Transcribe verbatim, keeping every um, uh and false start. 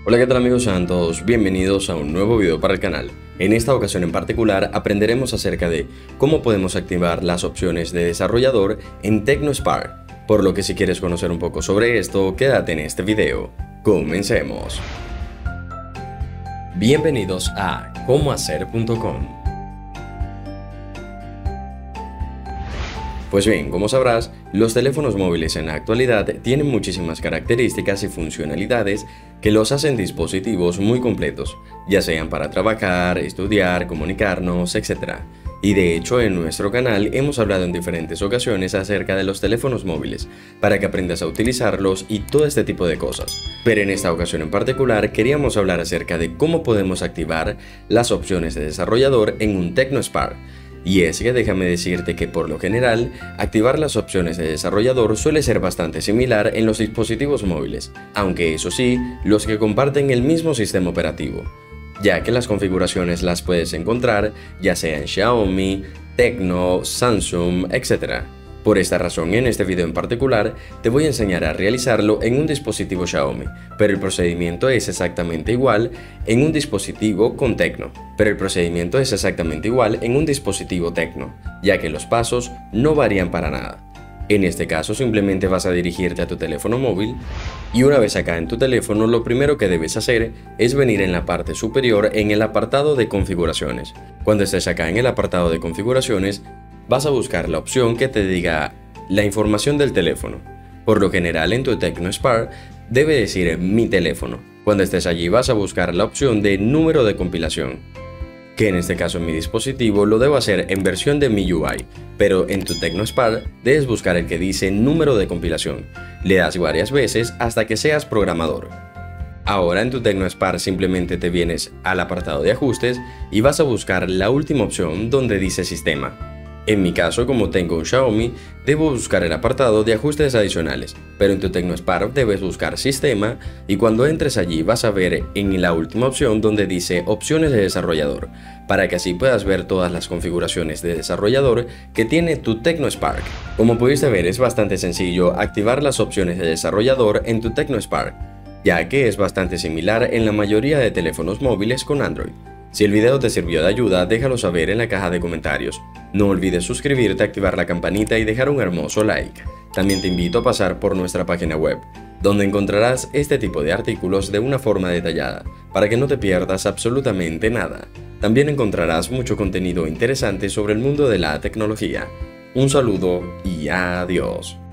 Hola, ¿qué tal amigos? Sean todos bienvenidos a un nuevo video para el canal. En esta ocasión en particular aprenderemos acerca de cómo podemos activar las opciones de desarrollador en TecnoSpark, por lo que si quieres conocer un poco sobre esto, quédate en este video. Comencemos. Bienvenidos a cómo hacer punto com. Pues bien, como sabrás, los teléfonos móviles en la actualidad tienen muchísimas características y funcionalidades que los hacen dispositivos muy completos, ya sean para trabajar, estudiar, comunicarnos, etcétera. Y de hecho en nuestro canal hemos hablado en diferentes ocasiones acerca de los teléfonos móviles, para que aprendas a utilizarlos y todo este tipo de cosas. Pero en esta ocasión en particular queríamos hablar acerca de cómo podemos activar las opciones de desarrollador en un TecnoSpark. Y es que déjame decirte que por lo general, activar las opciones de desarrollador suele ser bastante similar en los dispositivos móviles, aunque eso sí, los que comparten el mismo sistema operativo, ya que las configuraciones las puedes encontrar ya sea en Xiaomi, Tecno, Samsung, etcétera. Por esta razón, en este video en particular, te voy a enseñar a realizarlo en un dispositivo Xiaomi, pero el procedimiento es exactamente igual en un dispositivo con Tecno, pero el procedimiento es exactamente igual en un dispositivo Tecno, ya que los pasos no varían para nada. En este caso, simplemente vas a dirigirte a tu teléfono móvil y una vez acá en tu teléfono, lo primero que debes hacer es venir en la parte superior en el apartado de configuraciones. Cuando estés acá en el apartado de configuraciones, vas a buscar la opción que te diga la información del teléfono. Por lo general en tu TecnoSpark debe decir mi teléfono. Cuando estés allí vas a buscar la opción de número de compilación, que en este caso en mi dispositivo lo debo hacer en versión de M I U I, pero en tu TecnoSpark debes buscar el que dice número de compilación. Le das varias veces hasta que seas programador. Ahora en tu TecnoSpark simplemente te vienes al apartado de ajustes y vas a buscar la última opción donde dice sistema. En mi caso, como tengo un Xiaomi, debo buscar el apartado de ajustes adicionales, pero en tu TecnoSpark debes buscar sistema y cuando entres allí vas a ver en la última opción donde dice opciones de desarrollador, para que así puedas ver todas las configuraciones de desarrollador que tiene tu TecnoSpark. Como pudiste ver, es bastante sencillo activar las opciones de desarrollador en tu TecnoSpark, ya que es bastante similar en la mayoría de teléfonos móviles con Android. Si el video te sirvió de ayuda, déjalo saber en la caja de comentarios. No olvides suscribirte, activar la campanita y dejar un hermoso like. También te invito a pasar por nuestra página web, donde encontrarás este tipo de artículos de una forma detallada, para que no te pierdas absolutamente nada. También encontrarás mucho contenido interesante sobre el mundo de la tecnología. Un saludo y adiós.